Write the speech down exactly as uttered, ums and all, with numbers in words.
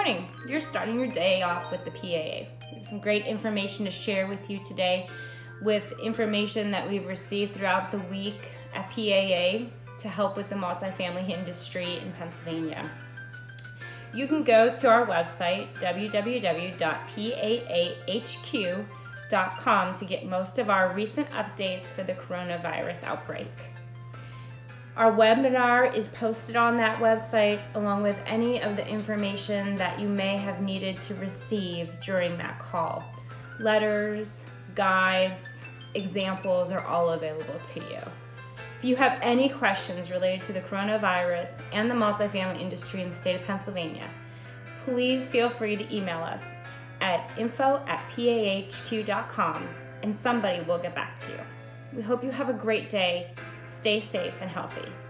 morning. You're starting your day off with the P A A. We have some great information to share with you today, with information that we've received throughout the week at P A A to help with the multifamily industry in Pennsylvania. You can go to our website, w w w dot p a a h q dot com, to get most of our recent updates for the coronavirus outbreak. Our webinar is posted on that website, along with any of the information that you may have needed to receive during that call. Letters, guides, examples are all available to you. If you have any questions related to the coronavirus and the multifamily industry in the state of Pennsylvania, please feel free to email us at info at p a h q dot com and somebody will get back to you. We hope you have a great day. Stay safe and healthy.